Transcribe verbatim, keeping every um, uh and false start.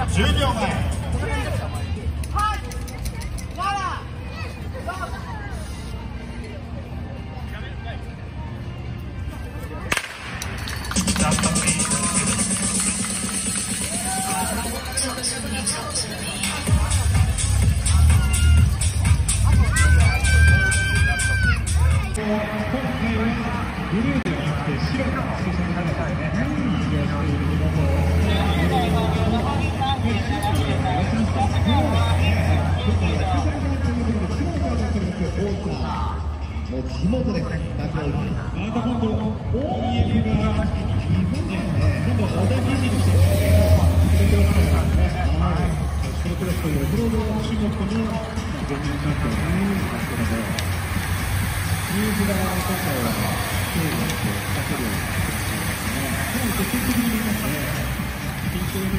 じゅうびょうまえ。 ブルーではなくて白が推薦されたね。もう地元で泣きを入れまた今度 オーイーエフ が日本で今度は小田記事にしてプロクロスプロクロスというオフロード種目の全日本チャンピオンになっているので、ニュース側の方は経営をして出せるようになってますね。でも積極的に言いますね。